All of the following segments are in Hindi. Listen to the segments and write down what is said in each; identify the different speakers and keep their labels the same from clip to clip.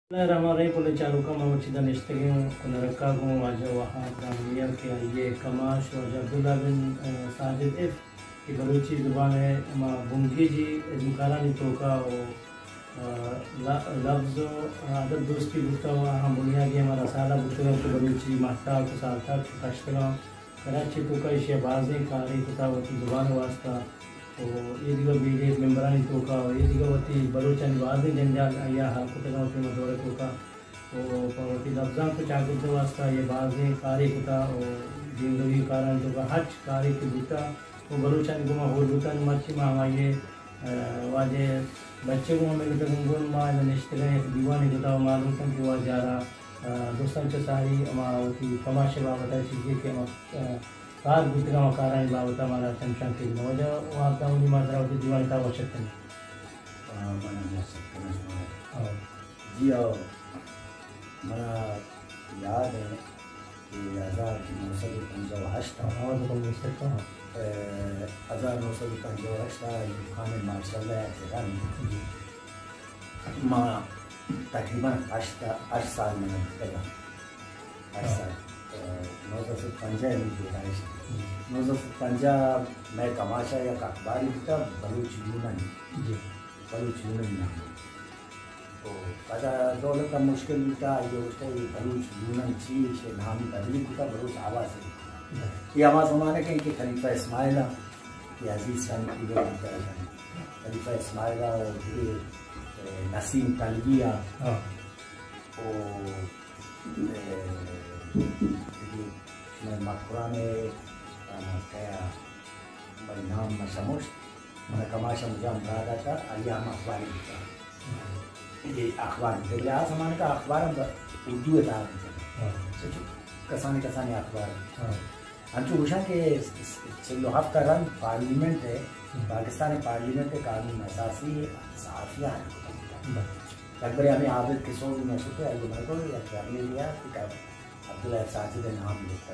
Speaker 1: Ramare pole chalu kama wachida nishtagim kuna rakagu waja waha kamia ke ये कमाश वाजा अब्दुल्ला बिन साजिद इफ की बलूची ज़ुबान है अमा बुंगी जी मुकारानी तोका ओ लफ्ज़ अदब दोस्ती गुफ्ता हुआ हम बुनिया की हमारा साला बुतगा को बलूची माता को सालता कश्तरा कराची तोका इशे बाज़े कारी कुतावती ज़ुबान वास्ता तो ये दिगा बीडे मेंबरानी तोका ये दिगा वती बलूचन वाज़े जंजाल या हाल कुतगावती मदोरे तोका तो पवती लफ्ज़ां को चाकुत वास्ता ये बाज़े कारी कुता और जिंदगी कारण तो का हज कारी की बुता वो बलूचन गुमा हो बुता मच्छी मामा ये वाजे बच्चे को हमें तो गुंगुन माँ निश्चित है दीवानी बुता मालूम कम कि वह जा रहा दोस्तों से सारी हमारी तमाशे बाबत है चीज़ें के कार बुतगा कारण बाबत हमारा चमचान के वजह वहाँ का उन्हीं मात्रा होती दीवानी का आवश्यकता नहीं
Speaker 2: जी और मला याद है कि 1958
Speaker 1: आवाज़ को मिल सकता हूँ
Speaker 2: 1958 खाने माशाल्लाह माँ तकरीबन 8 साल में पहला 8 साल 1950 में पैदाइश 1950 में कमाशा या अखबार लिखा बलूच यूनन नाम तो पता दौलत का मुश्किल भी था ये उसका ये बलूच यूनन चीज नाम बदली का बलूच आवाज़ है ये आवाज़ हमारे कहीं कि खलीफा इस्माइला कि अजीज़ खान की खलीफा इस्माइला और ये नसीम तलविया और मैं मकबरा में क्या मेरा नाम मशमुश मैंने कमाशा मुझे रहा था अय्याम अखबार लिखा ये अखबार लिहाज हमारे का अखबार उर्दू था कसानी अखबार अंचु उषा के लोहाफ का रंग पार्लियामेंट है पाकिस्तान पार्लियामेंट के कानून असासी साफिया है अकबर हमें आबिद किशोर में शुक्र है मेरे को या क्या लिया अब्दुल्ला साजिद नाम लेकर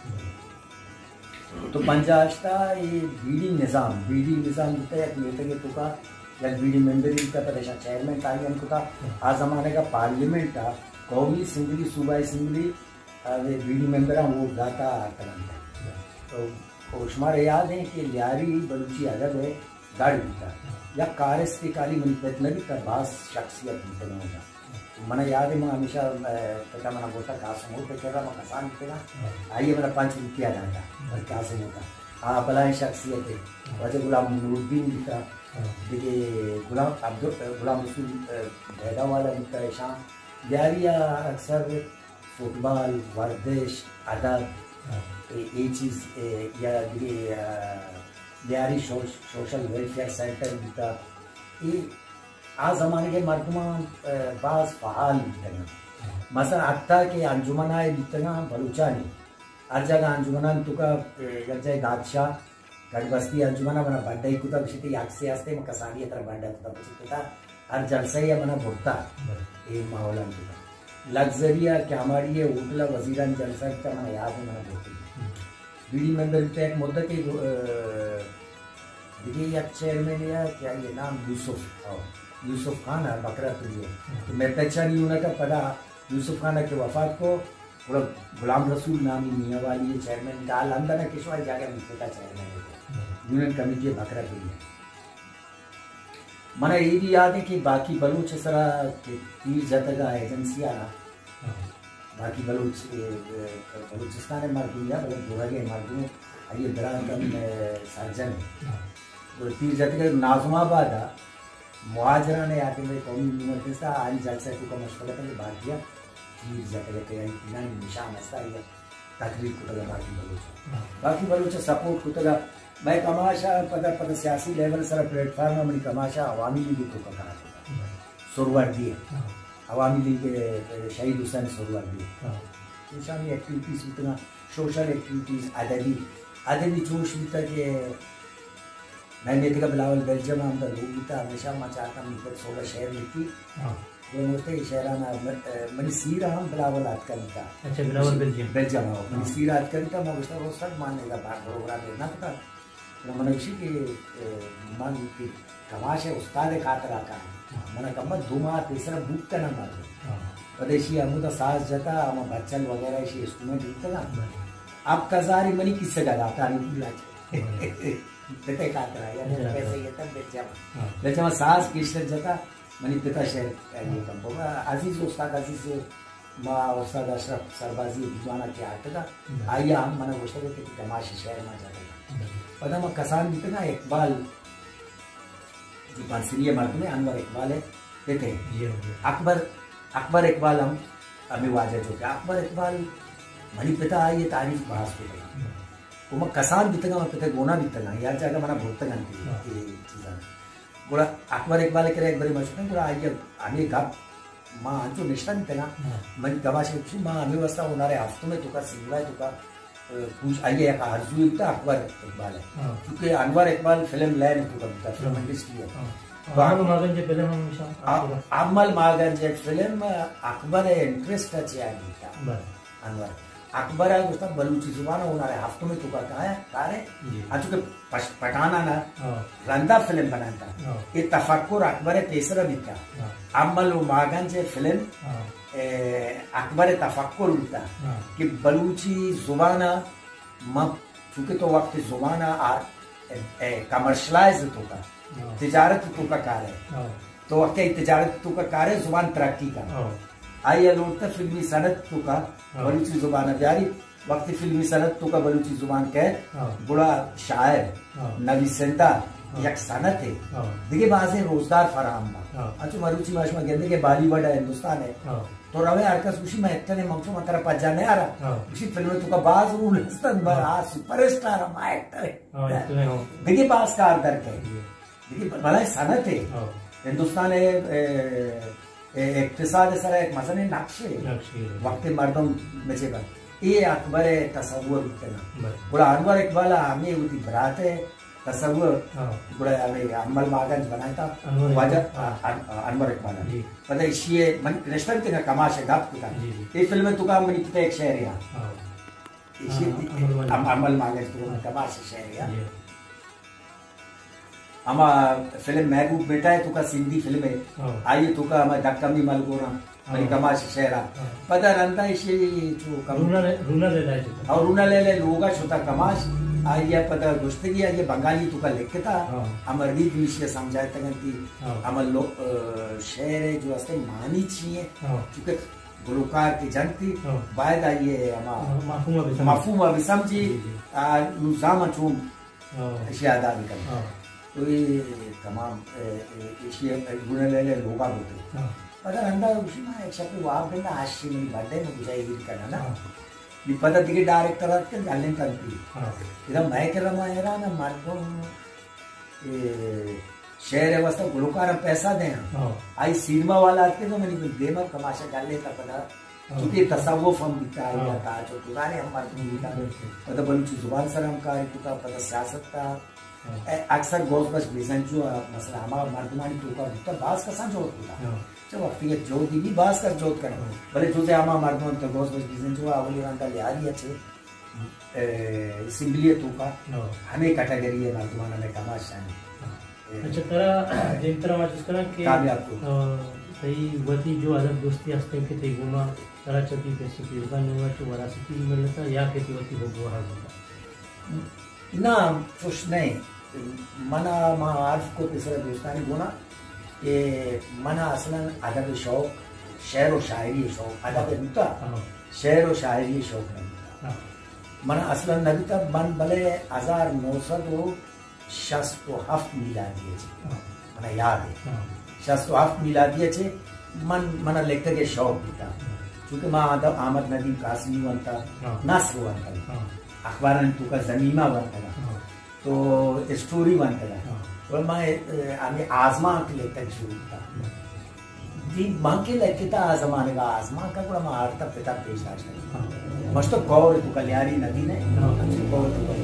Speaker 2: तो पंजाश्ता ये बीडी निज़ाम होता है कि तो का या बीडी मेंबरी का परेशान चेयरमैन ताली को था आज ज़माने का पार्लियामेंट था कौमी असम्बली सूबाई असम्बली बीडी मेंबर वो गाता करन तो शुमार याद है कि लियारी बलूची अदब है गाड़ी था या कारस की काली मनपतनगी का बास शख्सियत होगा मैंने याद है मैं हमेशा पता मैंने बोलता कासम हो पे कह मैं कसान ना आइए मेरा 5 रुपया डाटा और कासम होता हाँ भलाई शख्सियत है वजह गुलाम नूरुद्दीन लिखा देखिए गुलाम रसूल बैदा वाला लिखा है शाह लियारिया अक्सर फुटबॉल वर्जिश अदब ये चीज़ या लियारी सोशल वेलफेयर सेंटर लिखा ये आज ज़माने के मरदुमान बास फ़ाल लिखना मसलन अत्ता के अंजुमना लिखना बलूचानी हर जगह अंजुमना तुका एक जगह बादशाह गढ़बस्ती अंजुमना बना बड्डे कुता बिशती आस्ते आस्ते में कसानी तरह बड्डा कुता बिशती हर जलसे या बना भुट्टा ये माहौल तुका लग्जरिया क्या हमारी ये होटला वजीरान जलसा का मैंने याद है मैंने भुट्टी बीडी मेंबर के एक मुद्दा के देखिए एक चेयरमैन या क्या ये नाम यूसुफ खान है बकरा तुझे तो मैं पहचान यूना का पता यूसुफ खान के वफात को गुलाम रसूल नामी मियाँ वाली ये चेयरमैन का लंदन किशोर जाकर मिलते का चेयरमैन है यूनियन कमेटी बकरा तुझे मना ये भी याद है कि बाकी बलूच सरा तीर जतगा एजेंसियाँ बाकी बलूचिस्तान मरदू या मतलब दुहगे मरदू ये दरान सर्जन तो तीर जतगा नाजुमाबाद मुहाजरा ने आके मेरे कौमी यूनिवर्सिटी था आज जलसे को मशवरा करके बात किया तीर जतगा के निशान हस्ता है तकरीर को बाकी बलूच सपोर्ट को मैं कमाशा पता सियासी लेवल सर प्लेटफार्म में कमाशा अवामी लीग को कहा सुरवर्दी अवामी लीग शहीद हुसैन सुरवर्दी निशानी एक्टिविटीज़ उतना सोशल एक्टिविटीज़ अदबी जोश भी था कि मैं देखा बिलावल बेल्जियम में लोग भी था हमेशा मैं चाहता हूँ सोलह शहर लिखी वो मुझे शहराना मैंने सीरा हम बिलावल आज का लिखा
Speaker 1: अच्छा बिलावल
Speaker 2: बेल्जियम मैंने सीरा आज का लिखा मैं उसका वो सब मानने का बात प्रोग्राम लेना था मनुष्य की मन की कमाश है उस्ताद खातर आता है मैंने कहा 2 माह तीसरा बुक का ना मार पदेशी अमुदा सास जाता हम बच्चन वगैरह इसी इंस्ट्रूमेंट लिखते ना आप कजारी मनी किससे गाता नहीं बुला बेटे कातरा यार पैसे ये तब बेचा सास किससे जाता मनी पिता शहर ये कंपो अजीज उस्ताद अजीज माँ उस्ताद अशरफ सरबाजी दीवाना के आते था आइया हम मना गोश्त के तमाशे शहर में जाते पता मैं कसान जितना इकबाल पांसिलिया मर्द में अनवर इकबाल है देखे अकबर इकबाल हम अभी वाजे जो अकबर इकबाल मनी पिता आई ये तारीफ बास को वो मैं कसान बीतेगा मैं पिता गोना बीतेगा यार जाकर मना भोगतेगा ये चीज़ा बोला अकबर इकबाल करे एक बड़ी मशहूर बोला आइए आगे का माँ जो निष्ठा बीतेगा मन गवाशे कुछ माँ हमें वस्ता होनारे हफ्तों में तुका सिंगला है तुका कुछ आइए एक आरज़ू बीता अकबर इकबाल है क्योंकि अनवर इकबाल फिल्म लैंड तुका बीता फिल्म इंडस्ट्री है अमल मागन जे फिल्म अकबर इंटरेस्ट अच्छे आ गया अनवर अकबर है उसका बलूची जुबान होना है हफ्तों में तुका कहा है कारे आज के पठाना ना रंदा फिल्म बनाता ये तफक्कुर अकबर तेसरा बीता अमल मागन जे फिल्म अकबर तफक्कुर होता कि बलूची जुबाना मब चूंकि तो वक्त जुबाना कमर्शलाइज होता तिजारत तो का कार्य है तो वक्त तिजारत तो का कार्य जुबान तरक्की का आइए लौटता फिल्मी सनत तो का बलूची जुबान जारी वक्त फिल्मी सनत तो का बलूची जुबान कह बुरा शायर नवीसंदा एक सनत है देखिए बाजे रोजगार फराहम बा अच्छा मरुची माशमा कहते के बॉलीवुड है हिंदुस्तान है तो रवे आरकस उसी में एक्टर ने मंगतो मतरा पजा नहीं आ रहा उसी फिल्म में तो का बाज रूल हस्तन बड़ा सुपरस्टार हम एक्टर है देखिए बाज का दर के देखिए भला सनत है हिंदुस्तान है इक्तिसाद सर एक मसले नक्शे वक्त मर्दम में से ये अकबर तसव्वुर करना बड़ा अनवर इकबाल हमें उठी बरात है तसव्वुर बड़ा हमें अमल मागन बनाया था वजह अनवर इकबाल पता इसी मन रेस्टोरेंट के कमाश है गाप का ये फिल्म में तुका मनी पिता एक शहर या इसी अमल मागन तुका कमाश शहर या हमा फिल्म महबूब बेटा है तुका सिंधी फिल्म है आइए तुका हमारे धक्कमी मलगोरा मनी कमाश शहरा पता रंदा इसी जो रूना ले लोगा छोटा कमाश आइए पता गुस्तगी ये बंगाली तुका लिखता अमर रीत विषय समझाए तक अमर शहर है जो अस्ते मानी चाहिए क्योंकि गुलकार की जनती बाद आइए माफूम अभी समझी लुजामा चूम शियादा निकल तो ये तमाम ले लोगा होते पता रंदा उसी में एक शब्द वहाँ पे ना आशी मेरी बर्थडे में बुझाई गिर करना ना ये पता दिखे डायरेक्टर आते जाने करती इधर मैं कर रहा है ना मर्दों शहर है वस्ता गुलकार हम पैसा दें आई सिनेमा वाला आते तो मैंने देना कमाशा कर लेता पता क्योंकि तसव्वुफ हम बिता रहा था जो पुराने हम मर्दों बिता पता बलूची जुबान सर हम कार्य पता सियासत का अक्सर गोस बस बेसन जो मसला हमारा मर्दमानी तो का तो बास का सान जोत होता जब वक्त ये जो दी भी बास कर जोत कर भले जो से हमारा मर्दमान तो गोस बस बेसन जो आवली रंगा ले आ रही अच्छे सिंबलिए तो का हमें कैटेगरी है मर्दमाना में कमाश शानी
Speaker 1: अच्छा तरह जिन तरह मैं जिसका ना कि
Speaker 2: कामयाब तो
Speaker 1: सही वती जो अदब दोस्ती हस्ते के थे गुना तरह चती पैसे की उगा नहीं हुआ तो वरासती मिलता या के वती वो बुआ होता
Speaker 2: ना कुछ नहीं मना मार्फ को तीसरा दोस्तानी गुना ये मना असलन अदब शौक शेर व शायरी शौक अदब नबीता शेर व शायरी शौक नहीं मना असलन नबीता मन भले 1967 मिला दिए मना याद है 67 मिला दिए चे मन मना लेकर के शौक बीता क्योंकि माँ आमद नदीम कासमी बनता नस्र बनता अखबार तुका जमीमा बनता तो स्टोरी बनता और मैं आगे आजमा के लेकर शुरू था दी मां के लेके था आजमाने का आजमा का पूरा मार तब पिता पेश आता मस्त गौर तुका लियारी नदी ने गौर तुका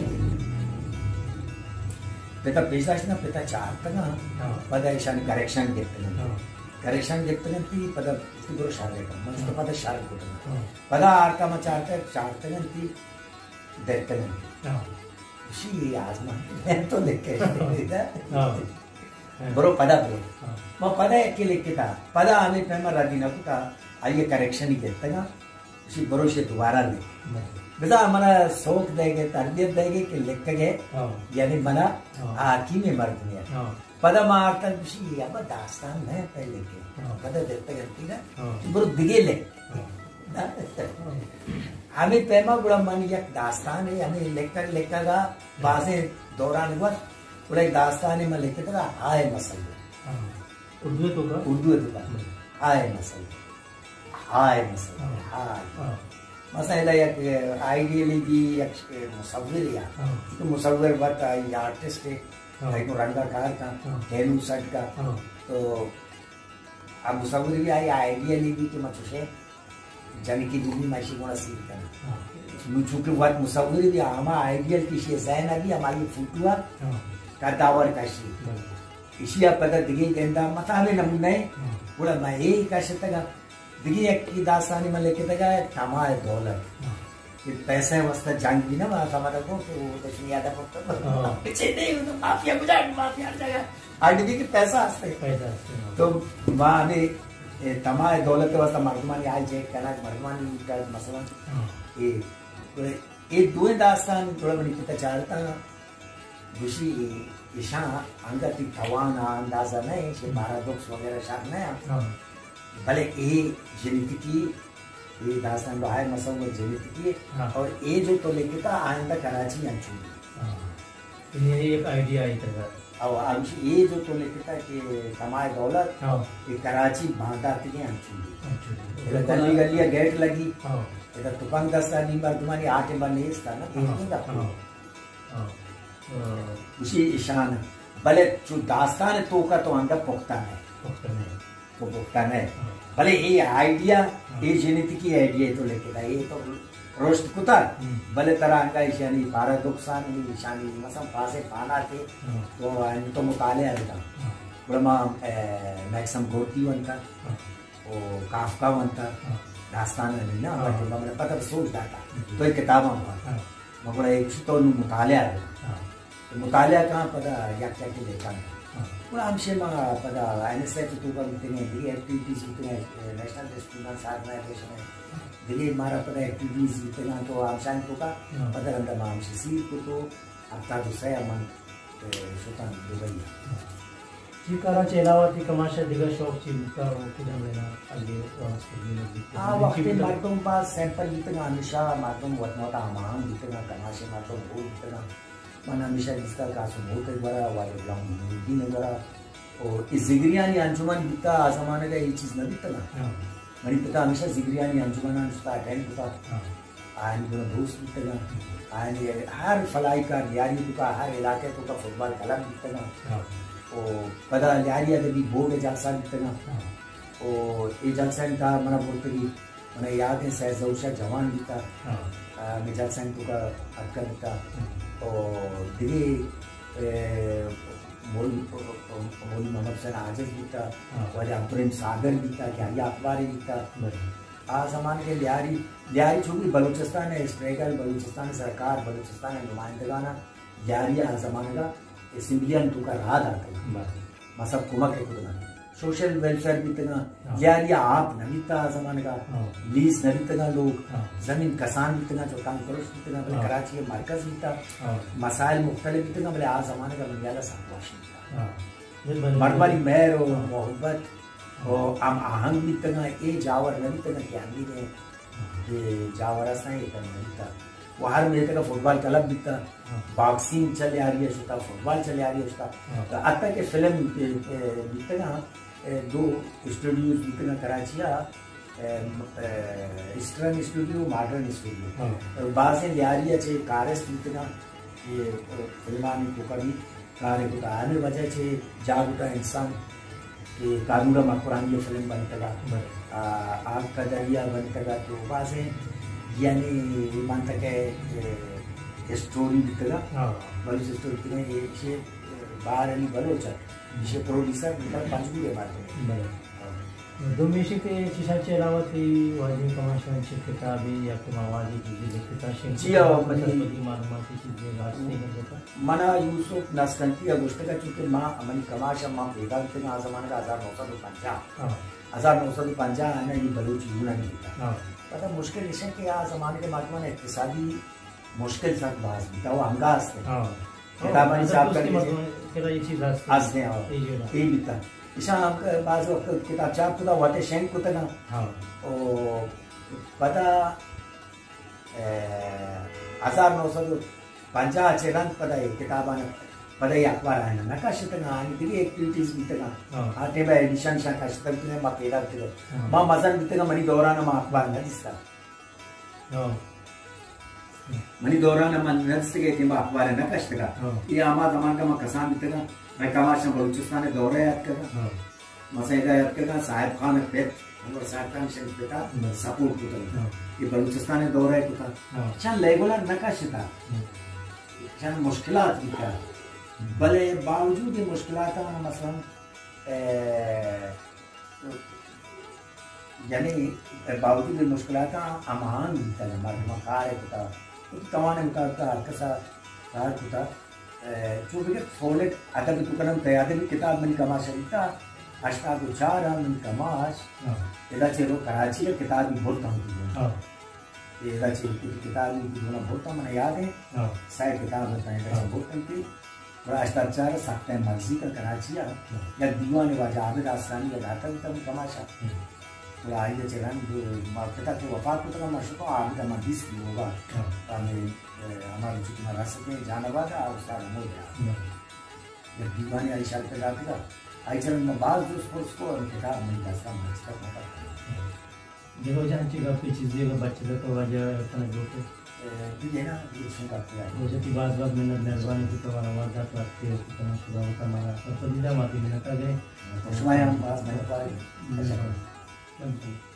Speaker 2: पिता पेश ना पिता चाहता ना पता ईशानी करेक्शन देखते ना ती पता इसकी पूरा शारे का मस्त पता शारे को पता आरका में चाहते ना ती देखते नहीं उसी आजमा मैं तो देखे बरो पदा बोल मैं पदा एक लिखते था पदा हमें पैमा रादी ना कुता आइए करेक्शन ही कहते हैं उसी भरोसे दोबारा ले बेटा हमारा शौक देंगे तरबियत देंगे कि लिख के यानी मना आकी में मर दुनिया पदा मारता उसी अब दास्तान है पहले के पता देते करती ना बुरो दिगे ले हमें पैमा बड़ा मन या दास्तान है हमें लेकर का बाजे दौरान हुआ बड़ा एक दास्तान है मैं लिखते था हाय मसले
Speaker 1: उर्दू तो का
Speaker 2: हाय मसले हाय मसला या आइडियली भी मुसव्विर या तो मुसव्विर बात ये आर्टिस्ट है एक रंगाकार का हेलू सेट का तो अब मुसव्विर भी आई आइडियली भी कि मचुशे जाने की दुनिया में ऐसी गुना सीख करना मुझे के बात मुसव्विर भी हमारा आइडियल किसी ज़हन अभी हमारी फुटुआ का दावर का शी इसी आप पता दिखे कहता मता में नमूने बोला मैं ये कैसे तक दिखे एक की दास्तानी में लेके तक तमाम दौलत ये पैसे वस्ता जंग भी ना वहाँ हमारा को तो दक्षिणी यादव पक्का पीछे नहीं तो माफिया गुजरात माफिया जगह आईडी की पैसा आते तो वहाँ अभी तमाम दौलत वस्ता मर्दमानी आज जे कहना मर्दमानी का मसला ये दो दास्तान थोड़ा बड़ी पता चलता दूसरी ईशा अंगति तवाना अंदाजा नहीं से पैराडॉक्स वगैरह शायद नहीं भले ये जेनेटिकी ये दास्तान बाहर मसल में जेनेटिकी और ये जो तो लेके था आइंदा कराची अंचुली
Speaker 1: ये एक आइडिया आई था
Speaker 2: और अब ये जो तो लेके था कि तमाम दौलत ये कराची बांधा के अंचुली इधर गली गली गेट लगी इधर तुपंग दस्ता नहीं बार तुम्हारी आटे बने था ना देखने का उसी ईशान भले जो दास्तान है तो का तो अंदर पुख्ता है तो पुख्ता है भले ये आइडिया ये जेनेटिकी आइडिया तो लेके था ये तो रोस्ट कुता भले तरह अंगा ईशानी भारत दुखसान ईशानी मसम पासे पाना थे तो मुताले आएगा बड़ा मैक्सम गोरती बनता वो काफका बनता दास्तान नहीं ना मैंने पता सोच डाटा तो एक किताब मैं बड़ा एक तो मुताले आएगा मुतालिया कहाँ पता या क्या के देखा बड़ा हमसे माँ पता एनएसएफ तो का मिलते हैं एक्टिविटीज मिलते हैं नेशनल स्टूडेंट्स ऑर्गेनाइजेशन है दिल्ली हमारा पता एक्टिविटीज मिलते हैं तो आमशान तो का पता रंदा माँ हमसे सीट को तो अब ता दूसरा अमन सुल्तान दुबई
Speaker 1: जी कराची अलावा थी कमाशा दिगर शौक चीज का वो किधर लेना आगे
Speaker 2: वक्त मार्टों पास सैंपल जितना हमेशा मार्टों वतनोता हमाम जितना कमाशे मार्टों वो जितना मन हमेशा जिसका कासुम बहुत एक बड़ा वाले भी नहीं बड़ा और इस जिगरियानी अंजुमन बिता आसमाने का ये चीज़ न बिता ना मरी पता हमेशा जिगरियानी अंजुमन अंजुता अटेंड होता आयन गुना दोस्त बिता ना आयन हर फलाई का लियारी तो का हर इलाके तो का फुटबॉल क्लब बिता ना और पता लियारी अगर भी बोर्ड जलसा बिता ना और ये जलसा का मना बोलते कि मना याद है सहजौशा जवान बिता मैं जलसा तो का अक्का बिता और दिल्ली मौलवी मोहम्मद हुसैन आजिज भी था वजह प्रेम सागर भी था क्या ये अखबारी भी था आज हमारे के लियारी चूँकि बलूचिस्तान है स्ट्रेगल बलूचिस्तान सरकार बलूचिस्तान है नुमाइंदगाना लियारी आज हमारे का असेंबलियन तो का राह आता मसब कुमक है खुद सोशल वेलफेयर भी तगा लियारी आप नबीता जमाने का लीज नबीता लोग जमीन कसान भी तगा जो काम करो भी तगा भले कराची के मरकज भी था मसाइल मुख्तलिफ भी तगा भले आज जमाने का मंदियाला साकवाशी मरमरी मेहर और मोहब्बत और आम आहंग भी तगा ए जावर नबी तगा क्या भी ये जावर ऐसा ही नबीता वो हर मेरे तक फुटबॉल क्लब भी था बॉक्सिंग चले आ रही है उसका फुटबॉल चले आ रही है उसका तो अब तक के फिल्म बीतना दो स्टूडियोज बीतना Karachi eastern studio modern studio बाज़ लियारिया चे कारस बीतना ये फिल्मा में तो कभी कार्य को आने वजह से जागरूकता इंसान के कानून मकरान ये फिल्म बनता आग का दरिया बनता तो बाज़ यानी मानता के स्टोरी बितगा बलूच स्टोरी बितगा ये बाहर अली बलोच ये प्रोड्यूसर बितगा पंचमी के बारे
Speaker 1: दो में से के चिशाचे अलावा थी वाजिब कमाशान से किताबें या तो मवादी चीजें लिखता है
Speaker 2: जी और
Speaker 1: बड़ी मालूमाती चीजें रास्ते में होता
Speaker 2: मना यूसुफ नस्कंती अगस्त का चूँकि माँ अमन कमाशा माँ बेगा बितगा ज़माने का 1950 1950 आना ये बलूच यूना नहीं था
Speaker 1: हाँ
Speaker 2: पता मुश्किल इसे कि आ ज़माने के मातमा ने इक्तिसादी मुश्किल सख्त बाज भी था वो हंगास थे
Speaker 1: हाँ
Speaker 2: किताब हिसाब कर
Speaker 1: केदा ये चीज
Speaker 2: आसने आओ ये भी था इसा बाज वक्त किताब चाप खुदा वाटे शेंक कुता ना
Speaker 1: हाँ
Speaker 2: ओ पता 1950 चेरन पता है किताबान पता है अखबार है ना नकाशतंगा आणि तिगे एक्टिविटीज बितंगा आटे बा एडिशन शा काशतंगे मा पेरा तिगे मा मजन बितंगा मनी दौरान मा अखबार न दिसता मनी दौरान मा नदिसगे तिंबा अखबार न काशतगा ये आमा जमान का मा कसान बितंगा मैं कमाश बलूचिस्तान दौरे याद करगा मसैदा याद करगा साहिब खान पे हमारे साहिब खान से बेटा सपोर्ट कुता ये बलूचिस्तान दौरे कुता चल रेगुलर नकाशता चल मुश्किलात बिता भले बावजूद ये मुश्किलात मसलन यानी बावजूद ये मुश्किलात अमान बिता हमारे मकार है कुता तमाने मुताबिक कसा कार कुता जो भी फॉलेट अदब तुकनम तयादे भी किताब में कमा शरीता अष्टा को चार मन कमाश इला चेरो कराची के किताब भी बहुत हम ये इला चेरो किताब भी दोनों बहुत मन याद है साइड किताब बताएं इला बहुत हम थी और अष्टा चार सकते हैं मर्जी का कराची या दीवाने वाजा आबिद आसरानी या घाटा भी तब कमाशा तो आइए चलन जो मार्केटा के वफात को तो मशको आबिद अमदिस भी होगा हमें हमारे जो तुम्हारा सके जानवर का उसका हो गया जब दीवाने आई शाल पे जाती था आई चलन में बाल जो उसको किताब में दस्ता मस्ता होता
Speaker 1: देखो जान चीज आपकी चीजें का बच्चे तो वजह अपना जो
Speaker 2: भी है ना ये सुन करते हैं
Speaker 1: मुझे की बात मैंने मेहरबानी की तो हमारा वादा रखते हो कि तुम्हें शुरू होता हमारा तो पसंदीदा माफी मिलता गए
Speaker 2: तो सुनाया हम बात मैंने पाई
Speaker 1: Thank you.